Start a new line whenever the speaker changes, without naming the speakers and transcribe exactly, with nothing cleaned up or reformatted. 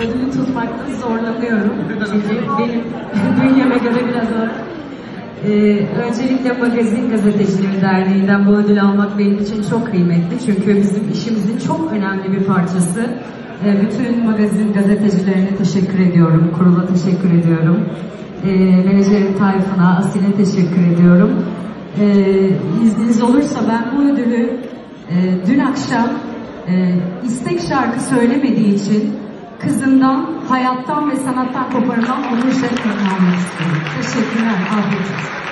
ödülü tutmakta zorlanıyorum. Çünkü benim bünyeme göre biraz ağır. Ee, öncelikle Magazin Gazetecileri Derneği'nden bu ödülü almak benim için çok kıymetli. Çünkü bizim işimizin çok önemli bir parçası. Ee, bütün magazin gazetecilerine teşekkür ediyorum. Kurula teşekkür ediyorum. Ee, menajerim Tayfun'a, Asil'e teşekkür ediyorum. Ee, izniniz olursa ben bu ödülü e, dün akşam e, istek şarkı söylemediği için kızından, hayattan ve sanattan koparılan Onur Şen'e almak istiyorum. Teşekkürler. Afiyet olsun.